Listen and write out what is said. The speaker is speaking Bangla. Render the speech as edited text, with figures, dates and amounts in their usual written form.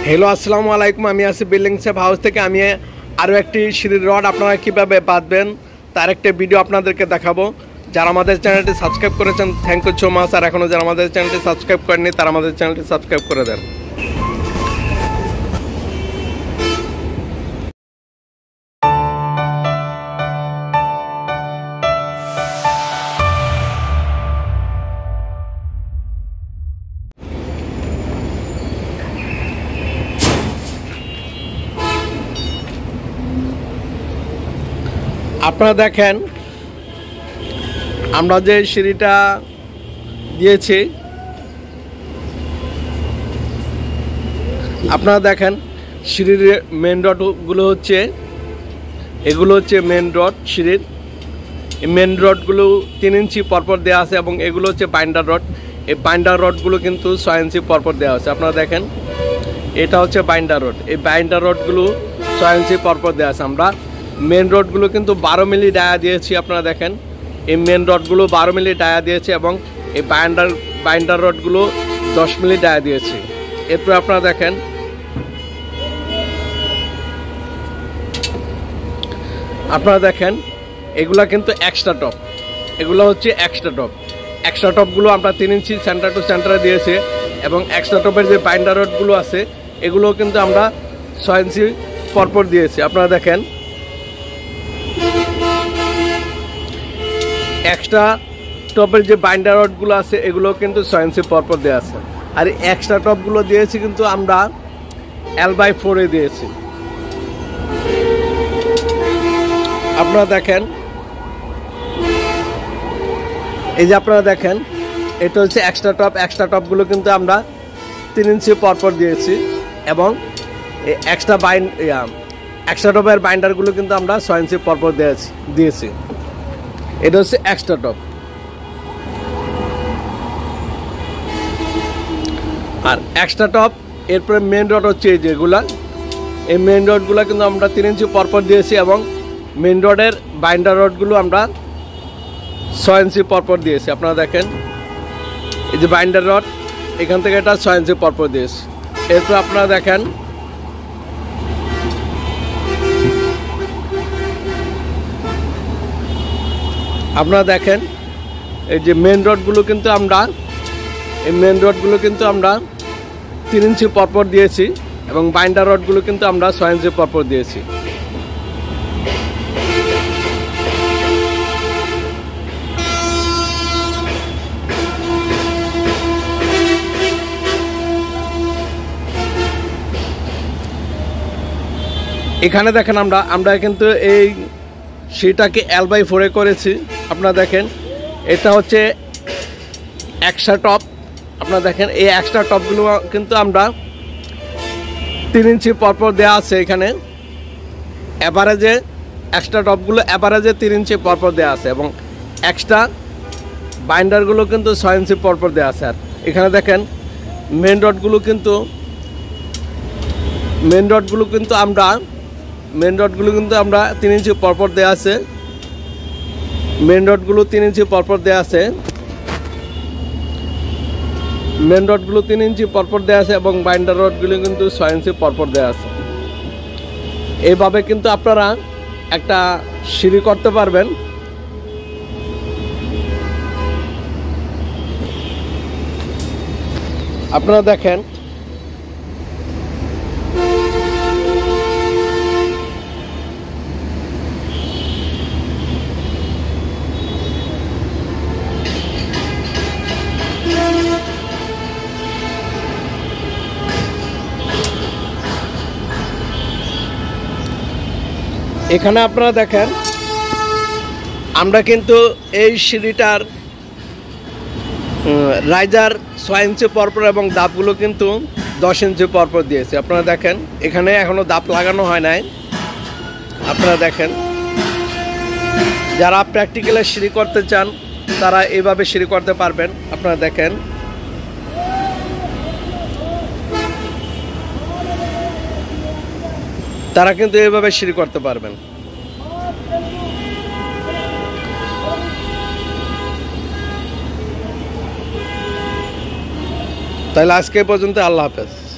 হ্যালো আসসালামু আলাইকুম। আমি আছি বিল্ডিং সেফ হাউস থেকে। আমি আরও একটি সিঁড়ির রড আপনারা কীভাবে বাঁধবেন তার একটা ভিডিও আপনাদেরকে দেখাবো। যারা আমাদের চ্যানেলটি সাবস্ক্রাইব করেছেন থ্যাংক ইউ সো মাচ। আর এখনও যারা আমাদের চ্যানেলটি সাবস্ক্রাইব করেননি তারা আমাদের চ্যানেলটি সাবস্ক্রাইব করে দেন। আপনারা দেখেন আমরা যে সিঁড়িটা দিয়েছি, আপনারা দেখেন সিঁড়ির মেন রডগুলো হচ্ছে এগুলো হচ্ছে মেন রড। সিঁড়ির এই মেন রডগুলো 3 ইঞ্চি পরপর দেওয়া আছে এবং এগুলো হচ্ছে বাইন্ডার রড। এই বাইন্ডার রডগুলো কিন্তু 6 ইঞ্চি পরপর দেওয়া আছে। আপনারা দেখেন এটা হচ্ছে বাইন্ডার রড। এই বাইন্ডার রডগুলো 6 ইঞ্চি পরপর দেওয়া আছে। আমরা মেন রডগুলো কিন্তু 12 মিলি ডায়া দিয়েছি। আপনারা দেখেন এই মেন রডগুলো 12 মিলি ডায়া দিয়েছে এবং এই বাইন্ডার রডগুলো 10 মিলি ডায়া দিয়েছি। এরপর আপনারা দেখেন এগুলা কিন্তু এক্সট্রা টপ। এগুলো হচ্ছে এক্সট্রা টপগুলো আমরা 3 ইঞ্চি সেন্টার টু সেন্টারে দিয়েছি এবং এক্সট্রা টপের যে বাইন্ডার রডগুলো আছে এগুলো কিন্তু আমরা 6 ইঞ্চি পরপর দিয়েছি। আপনারা দেখেন এক্সট্রা টপের যে বাইন্ডার রডগুলো আছে এগুলো কিন্তু 6 ইঞ্চি পরপর দেওয়া আছে। আর এক্সট্রা টপগুলো দিয়েছি কিন্তু আমরা L/4 দিয়েছি। আপনারা দেখেন এই যে আপনারা দেখেন এটা হচ্ছে এক্সট্রা টপগুলো কিন্তু আমরা 3 ইঞ্চি পরপর দিয়েছি এবং এক্সট্রা টপের বাইন্ডারগুলো কিন্তু আমরা 6 ইঞ্চি পরপর দিয়েছি। এটা হচ্ছে এক্সট্রা টপ। আর এক্সট্রা টপ এরপরে মেন রড হচ্ছে এই যেগুলা, এই মেন রডগুলো কিন্তু আমরা 3 ইঞ্চি পরপর দিয়েছি এবং মেন রডের বাইন্ডার রডগুলো আমরা 6 ইঞ্চি পরপর দিয়েছি। আপনারা দেখেন এই যে বাইন্ডার রড এখান থেকে এটা 6 ইঞ্চি পরপর দিয়েছি। এরপর আপনারা দেখেন এই যে মেন রডগুলো কিন্তু আমরা 3 ইঞ্চি পরপর দিয়েছি এবং বাইন্ডার রডগুলো কিন্তু আমরা 6 ইঞ্চি পরপর দিয়েছি। এখানে দেখেন আমরা কিন্তু এই সেটাকে L/4 করেছি। আপনারা দেখেন এটা হচ্ছে এক্সট্রা টপ। আপনারা দেখেন এই এক্সট্রা টপগুলো কিন্তু আমরা 3 ইঞ্চি পরপর দেওয়া আছে। এখানে অ্যাভারেজে এক্সট্রা টপগুলো 3 ইঞ্চি পরপর দেওয়া আছে এবং এক্সট্রা বাইন্ডারগুলো কিন্তু 6 ইঞ্চি পরপর দেওয়া আছে। আর এখানে দেখেন মেন রডগুলো কিন্তু আমরা 3 ইঞ্চি পরপর দেওয়া আছে। মেন রডগুলো 3 ইঞ্চি পরপর দেওয়া আছে এবং বাইন্ডার রডগুলো কিন্তু 6 ইঞ্চি পরপর দেওয়া আছে। এইভাবে কিন্তু আপনারা একটা সিঁড়ি করতে পারবেন। আপনারা দেখেন এখানে আপনারা দেখেন আমরা কিন্তু এই সিঁড়িটার রাইজার 6 ইঞ্চি পরপর এবং দাপগুলো কিন্তু 10 ইঞ্চি পরপর দিয়েছি। আপনারা দেখেন এখানে এখনো দাপ লাগানো হয় নাই। আপনারা দেখেন যারা প্র্যাকটিক্যালে সিঁড়ি করতে চান তারা এইভাবে সিঁড়ি করতে পারবেন। আপনারা দেখেন তারা কিন্তু এইভাবে সিঁড়ি করতে পারবেন। তাহলে আজকে পর্যন্ত আল্লাহ হাফেজ।